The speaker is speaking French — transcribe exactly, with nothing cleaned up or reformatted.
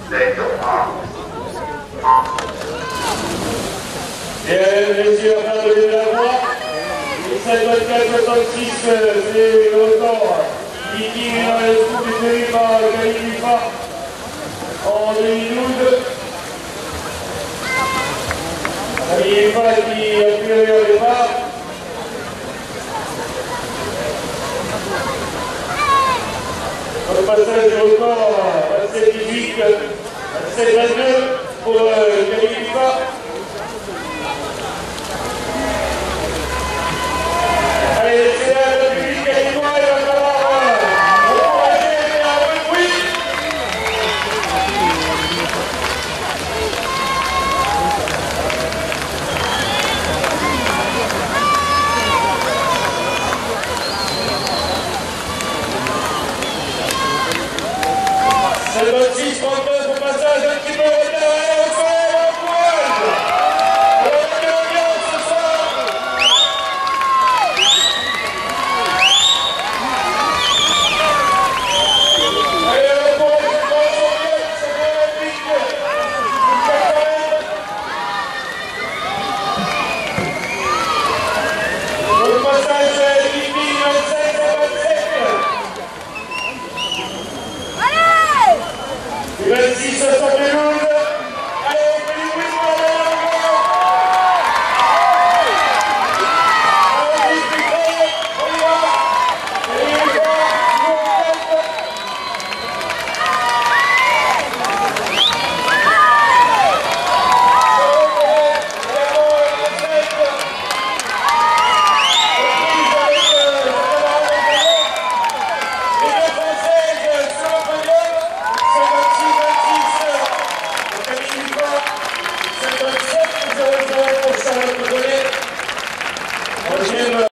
Bien, messieurs, afin de lever la voix, cinquante-quatre soixante-six, c'est le record. Viking est dans le scoop détenu par Kalifa en deux mille douze. Kalifa qui a pu aller au départ. Le passage du record, vingt-sept dix-huit, vingt-sept vingt-deux pour Kalifa. Allez, c'est là le public québécois, il va falloir encourager et un bon bruit. cinquante-six trente-neuf au passage, un petit peu de retard, et on fait un courage. Alors, on est ambiance ce soir. Allez, on courage, on courage, on vient, ça va être vite. Au passage, Viking, vingt-cinq à vingt-sept. vingt-six à soixante.